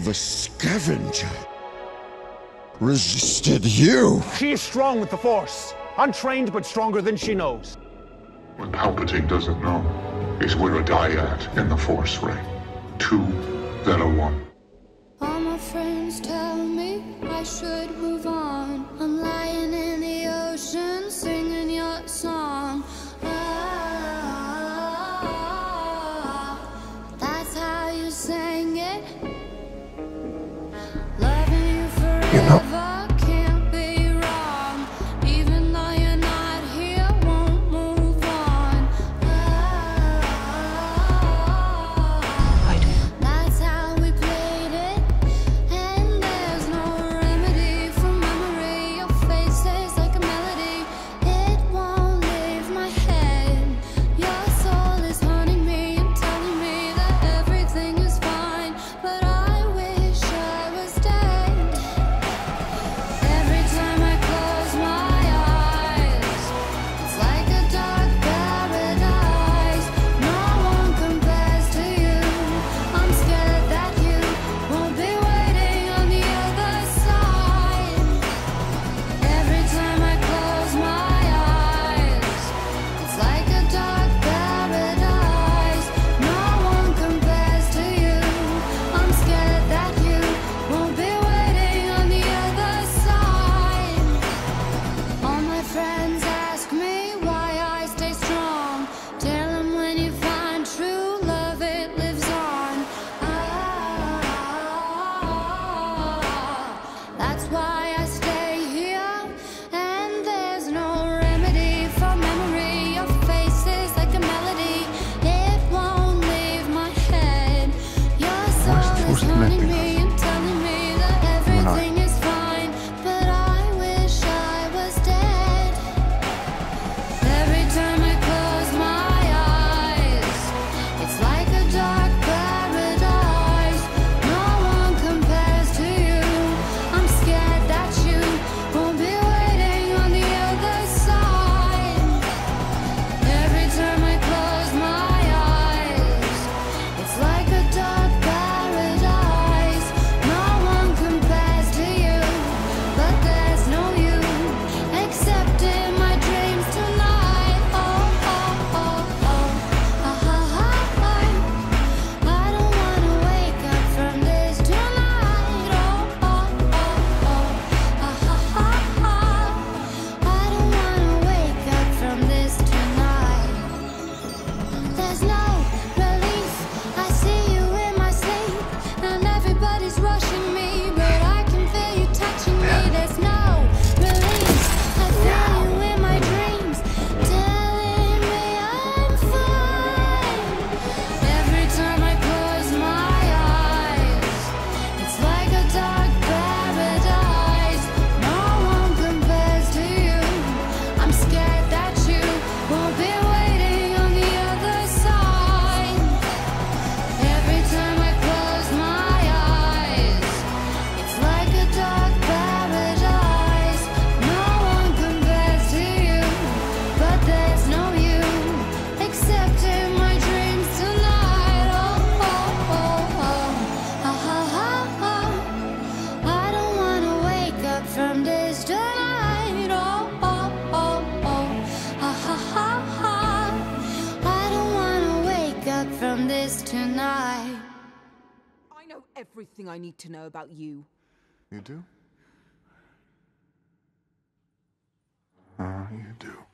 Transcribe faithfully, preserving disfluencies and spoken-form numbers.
The scavenger resisted you. She is strong with the Force. Untrained, but stronger than she knows. What Palpatine doesn't know is we're a dyad in the Force ring. Two, then a one. All my friends tell me I should move on. I'm lying in the ocean, singing your song. Ah, that's how you sang it. Loving you forever. You know, can't be wrong. Even though you're not here, won't move on. Ah, I do. that's how we played it. And there's no remedy for memory. Your face is like a melody. It won't leave my head. Your soul is haunting me and telling me that everything is fine. But I wish I was dead. Every time I close my eyes, it's like a dark paradise. No one compares to you. I'm scared that you won't be waiting on the other side. Every time I close my eyes, it's like a dark paradise. No one compares to you. I'm scared that you won't be waiting on the other side. All my friends ask me why I stay strong. Tell them when you find true love, it lives on. Ah, that's why I stay here. And there's no remedy for memory. Your face is like a melody. It won't leave my head. Your soul is haunting me and telling me that everything is fine. But I wish I was dead. Every time I close my eyes, it's like a dark paradise. No one compares to you. I'm scared that you won't be waiting on the other side. Every time I close my eyes, it's like a dark paradise. No one compares to you, but there's no you except in my dreams tonight. Oh, oh, oh, oh. Ah, ah, ah, ah. I don't wanna wake up from this tonight. Oh, oh, oh, oh. Ah, ah, ah, ah. I don't wanna wake up from this tonight. There's no relief. I see you in my sleep, and everybody's rushing me, but I can feel you touching me. There's no relief. I feel you in my dreams, telling me I'm fine. Every time I close my eyes, it's like a dark paradise. No one compares to you. I'm scared that you won't be waiting on the other side. Every time I close my eyes, it's like a dark paradise. No one compares to you, but there's no you except in my dreams tonight. Oh, oh, oh, oh. Ah, ah, ah, ah. I don't wanna wake up from this tonight. Oh, oh, oh, oh. Ah, ah, ah, ah. I don't wanna wake up from this tonight. I know everything I need to know about you. You do? Ah, you do.